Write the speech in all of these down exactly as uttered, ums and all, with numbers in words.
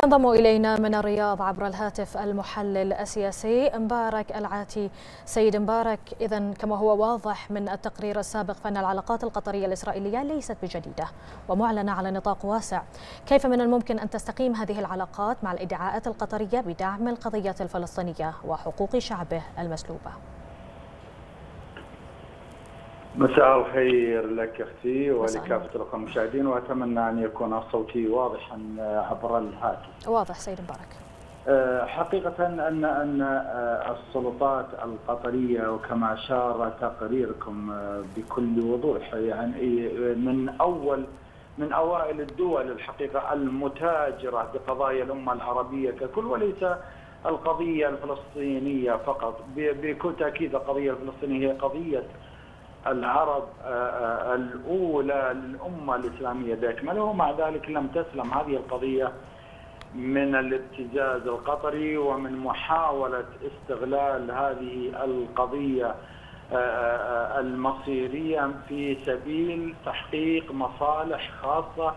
ينضم إلينا من الرياض عبر الهاتف المحلل السياسي مبارك العاتي. سيد مبارك، إذن كما هو واضح من التقرير السابق فإن العلاقات القطرية الإسرائيلية ليست بجديدة ومعلنة على نطاق واسع. كيف من الممكن أن تستقيم هذه العلاقات مع الادعاءات القطرية بدعم القضية الفلسطينية وحقوق شعبه المسلوبة؟ مساء الخير لك اختي ولكافه الاخوه المشاهدين، واتمنى ان يكون صوتي واضحا عبر الهاتف. واضح سيد مبارك. حقيقه ان ان السلطات القطريه وكما اشار تقريركم بكل وضوح، يعني من اول من اوائل الدول الحقيقه المتاجره بقضايا الامه العربيه ككل، وليس القضيه الفلسطينيه فقط. بكل تاكيد القضيه الفلسطينيه هي قضيه العرب الأولى للأمة الإسلامية بأكملها، ومع ذلك لم تسلم هذه القضية من الابتزاز القطري ومن محاولة استغلال هذه القضية المصيرية في سبيل تحقيق مصالح خاصة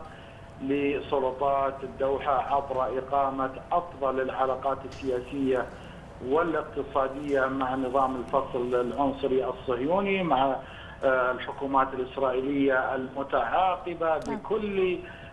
لسلطات الدوحة عبر إقامة أفضل العلاقات السياسية والاقتصادية مع نظام الفصل العنصري الصهيوني، مع الحكومات الإسرائيلية المتعاقبة بكل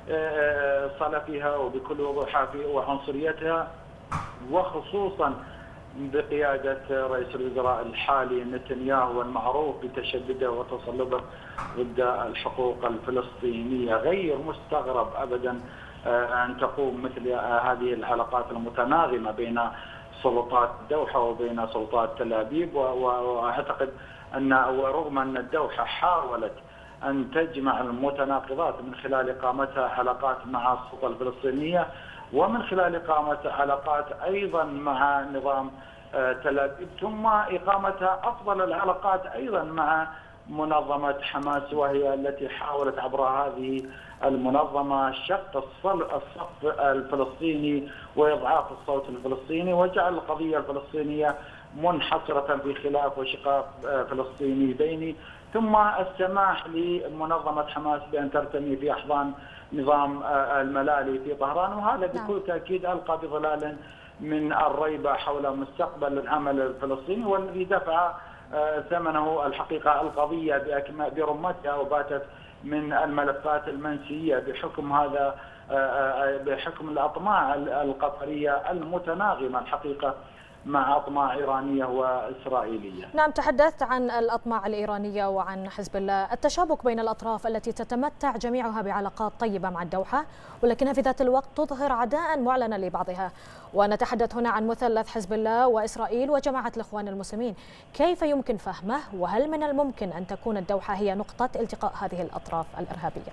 صلفها وبكل وضوحها وعنصريتها، وخصوصا بقيادة رئيس الوزراء الحالي نتنياهو المعروف بتشدده وتصلبه ضد الحقوق الفلسطينية. غير مستغرب أبدا أن تقوم مثل هذه العلاقات المتناغمة بين سلطات الدوحة وبين سلطات تل أبيب، وأعتقد أن ورغم أن الدوحة حاولت أن تجمع المتناقضات من خلال إقامتها علاقات مع السلطة الفلسطينية ومن خلال إقامة علاقات أيضا مع نظام تل أبيب، ثم إقامتها أفضل العلاقات أيضا مع منظمة حماس، وهي التي حاولت عبر هذه المنظمة شق الصف الفلسطيني وإضعاف الصوت الفلسطيني وجعل القضية الفلسطينية منحصرة في خلاف وشقاق فلسطيني بيني، ثم السماح لمنظمة حماس بأن ترتمي في أحضان نظام الملالي في طهران، وهذا بكل تأكيد ألقى بظلال من الريبة حول مستقبل العمل الفلسطيني، والذي دفع ثمنه الحقيقة القضية برمتها وباتت من الملفات المنسية بحكم هذا بحكم الأطماع القطرية المتناغمة الحقيقة مع أطماع إيرانية وإسرائيلية. نعم، تحدثت عن الأطماع الإيرانية وعن حزب الله، التشابك بين الأطراف التي تتمتع جميعها بعلاقات طيبة مع الدوحة ولكنها في ذات الوقت تظهر عداء معلنا لبعضها، ونتحدث هنا عن مثلث حزب الله وإسرائيل وجماعة الإخوان المسلمين. كيف يمكن فهمه، وهل من الممكن أن تكون الدوحة هي نقطة التقاء هذه الأطراف الإرهابية؟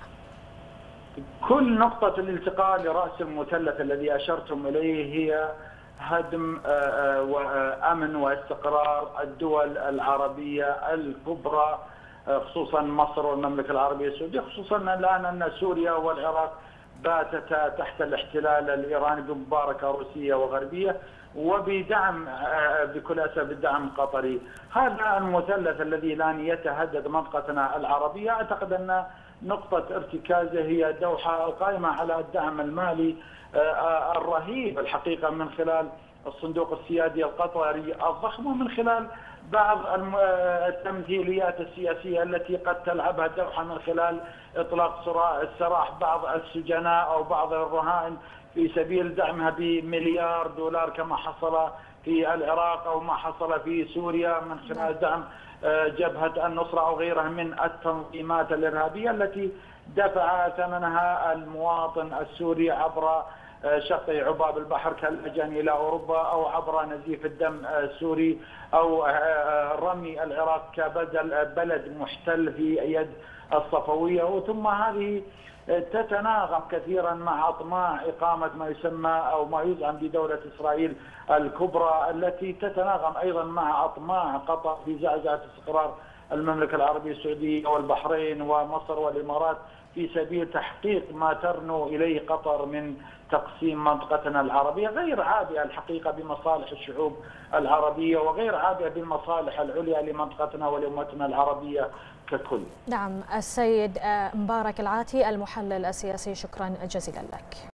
كل نقطة الالتقاء لرأس المثلث الذي أشرتم إليه هي هدم وأمن واستقرار الدول العربية الكبرى، خصوصا مصر والمملكة العربية السعودية، خصوصا الآن أن سوريا والعراق باتتا تحت الاحتلال الإيراني بمباركة روسية وغربية وبدعم بكل أسف بالدعم القطري. هذا المثلث الذي الآن يتهدد منطقتنا العربية، أعتقد أن نقطة ارتكازه هي الدوحة القائمة على الدعم المالي الرهيب الحقيقة من خلال الصندوق السيادي القطري الضخم، ومن خلال بعض التمثيليات السياسية التي قد تلعبها الدوحة من خلال إطلاق سراح بعض السجناء أو بعض الرهائن في سبيل دعمها بمليار دولار كما حصل في العراق أو ما حصل في سوريا من خلال دعم جبهة النصرة أو غيرها من التنظيمات الإرهابية التي دفع ثمنها المواطن السوري عبر شق عباب البحر كاللجان إلى أوروبا، أو عبر نزيف الدم السوري، أو رمي العراق كبدل بلد محتل في يد الصفوية. ثم هذه تتناغم كثيرا مع أطماع إقامة ما يسمى أو ما يزعم بدولة إسرائيل الكبرى، التي تتناغم أيضا مع أطماع قطر في زعزعة استقرار المملكة العربية السعودية والبحرين ومصر والإمارات في سبيل تحقيق ما ترنو إليه قطر من تقسيم منطقتنا العربية، غير عابئة الحقيقة بمصالح الشعوب العربية وغير عابئة بالمصالح العليا لمنطقتنا ولأمتنا العربية ككل. نعم، السيد مبارك العاتي المحلل السياسي، شكرا جزيلا لك.